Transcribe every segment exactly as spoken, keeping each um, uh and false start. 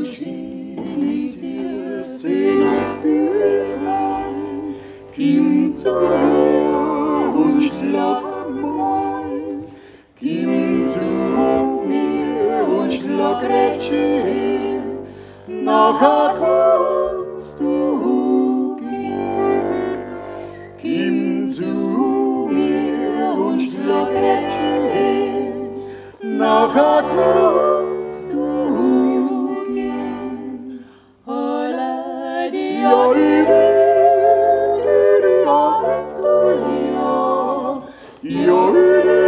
Schinisir Senach Bühlein, Kim zu mir und schlag mein, Kim zu mir und schlag recht schön, nachher kannst du gehen. Kim zu mir und schlag recht schön, nachher kannst du gehen. Holla die Olive, die Olive,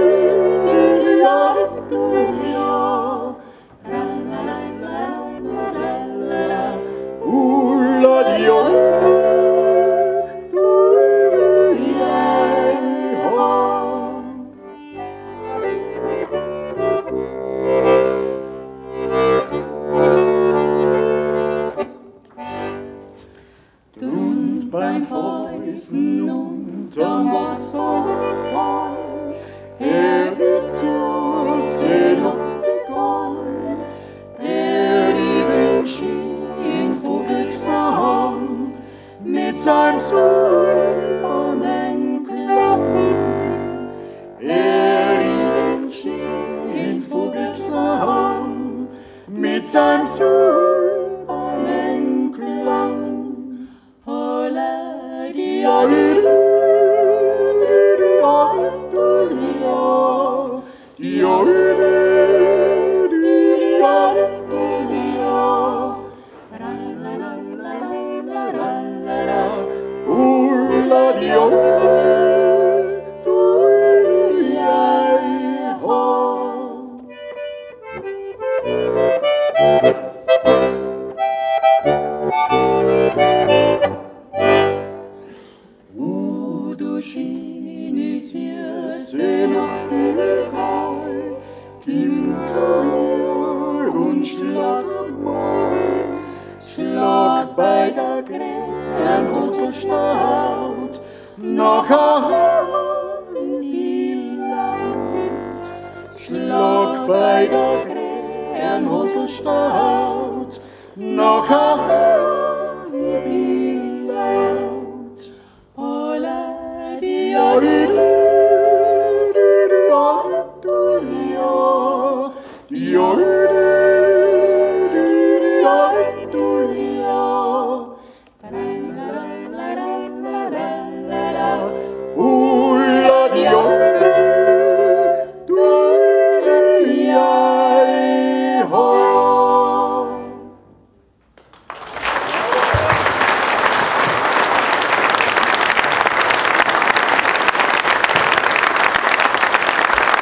und beim Fäusten unterm Wasserfall, er wird zu Senach begann, er lieben schien Vogelsang, mit seinem silbernen Klang. Er lieben schien Vogelsang, mit seinem silbernen Klang. Die Olive, die Olive, Schinisir Senach Bühlein, Kim zu mir und schlag mein, schlag bei der Krähenhosel staut, nachher die laut, schlag bei der Krähenhosel staut, nachher die laut. Die Olive, die Olive, die Olive.